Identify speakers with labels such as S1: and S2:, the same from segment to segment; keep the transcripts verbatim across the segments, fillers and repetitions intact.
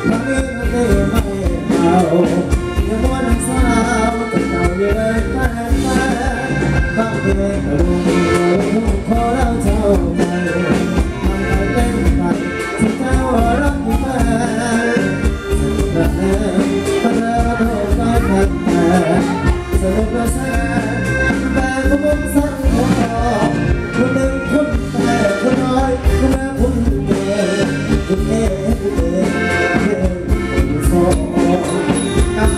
S1: ทำนี้ทำนี้ไม่เอาอย่ามัวนังสาวจะเก่าอยู่เลยแฟนแฟนบางทีก็รู้รู้ขอเราเท่าไปทำไปเป็นไปที่เท่ารักแฟนสนุกและเดินมาเดินโดนไปแฟนสนุกและแสนแต่ก็มุ่งสั่งหัวคนหนึ่งคนแต่คนน้อยคนแม่คนเดียวคนเอ๋คนเอ๋คนสองกับ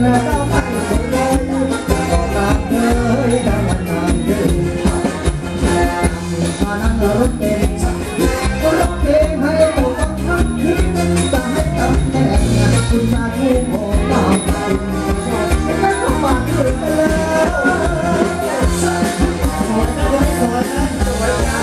S1: แล้วก็ไม่เลยก็ตามเลยตามมันนานเกินตอนนั้นเรารถเองก็ร้องเพลงให้ตัวต้องทั้งคืนแต่ให้ตำแหน่งคุณมาคู่โอ้ตามคุณแล้วก็มาคืนไปแล้วสวยนะสวยนะสวยนะ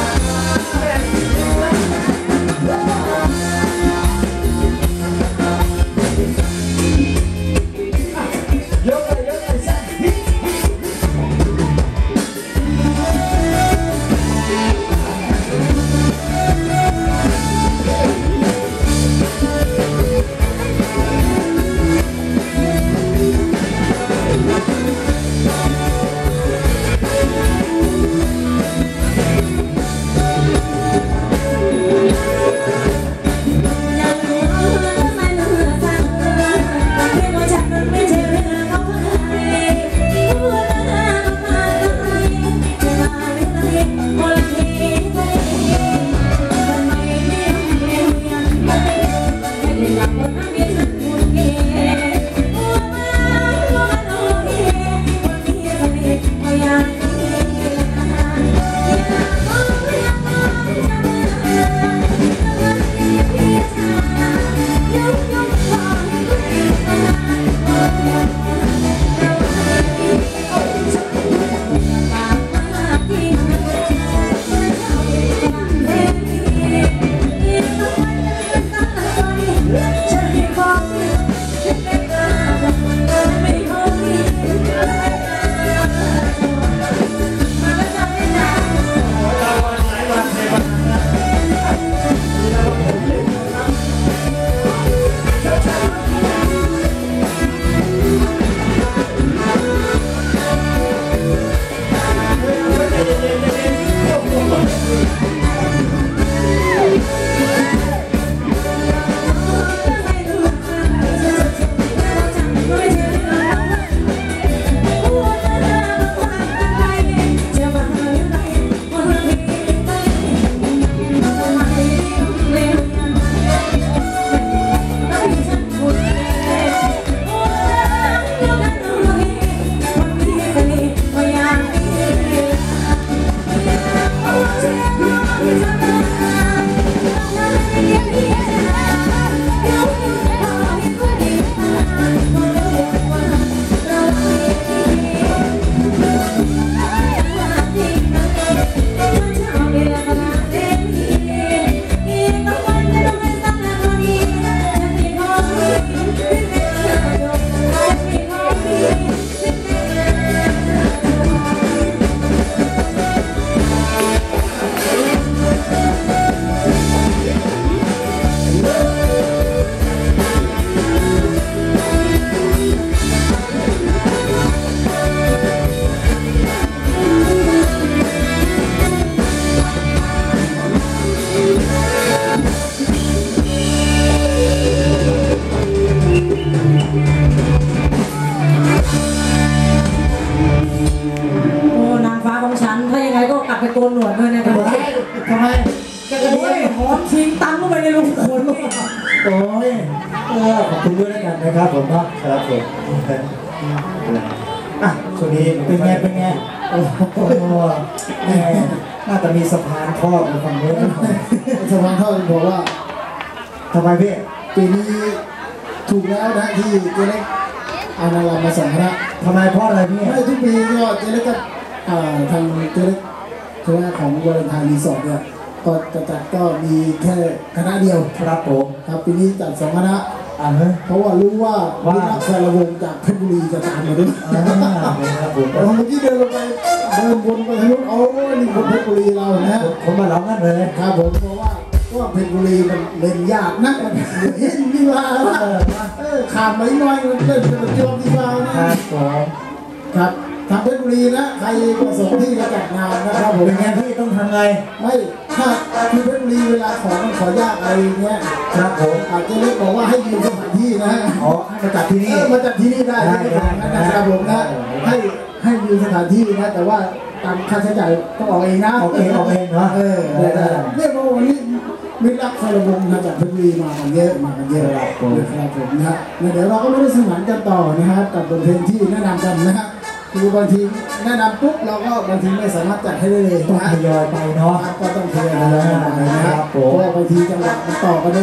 S2: ไปโกนหนวดด้วยนะครับ
S1: ทำไมจะกระดิ่ง
S2: หอมทิ้งตังเข้าไปในรูขนนี่
S1: โอ้ยเออขอบคุณด้วยแล้วกันนะครับผมครับครับผมอ่ะช่วงนี้เป็นไงเป็นไงโอ้โหแหมน่าจะมีสะพานทอดอยู่ฝั่งนี้สะพานทอดบอกว่าทำไมพี่ปีนี้ถูกแล้วนะที่เจเล็กเอานางรำมาส่งคณะทำไมเพราะอะไรพี่ไม่ทุกปีก็เจเล็กก็ทางเจเล็กคณะของวาเลนไทน์รีสอร์ทเนี่ยก็จะจัดก็มีแค่คณะเดียวครับผมครับปีนี้จัดสองคณะอ่าเพราะว่ารู้ว่าว่าแฟนระวงจากเพชรบุรีจะตามมาด้วยครับผมแต่เมื่อกี้เดินลงไปเดินวนไปทางนู้นโอ้นี่คนเพชรบุรีเรานะผมมาล้อมกันเลยครับผมเพราะว่าว่าเพชรบุรีมันเล่นยากนักมันเห็นดีว่าเออขาดไม่น้อยมันเล่นเป็นจอมดีว่านะครับผมครับทำเพชรบุรีนะใครประสงค์ที่จะจัดงานนะครับผมเป็นไงพี่ต้องทำไงไม่ถ้าคือเพชรบุรีเวลาของมันขอยากอะไรเงี้ยครับผมอาจจะเล็กบอกว่าให้ยืมสถานที่นะอ๋อให้มาจัดที่นี่มาจัดที่นี่ได้นะครับผมนะให้ให้ยืมสถานที่นะแต่ว่าตามค่าใช้จ่ายต้องออกเองนะออกเองออกเองเนาะเออเรียกว่าวันนี้
S3: มิตรรักคารวงศ์นะจากเพชรบุรีมากันเยอะมากันเยอะนะครับผมนะฮะเดี๋ยวเราก็ไม่ได้สมานกันต่อนะครับกับบทเพลงที่แนะนำกันนะฮะคือบางทีแนะนำปุ๊บเราก็บางทีไม่สามารถจัดให้ได้เลย
S1: ต้อง
S3: นะ
S1: ทยอยไปเนาะ
S3: ก็ต้องทยอยไปนะครับเพราะบางทีจังหวะมันต่อกัน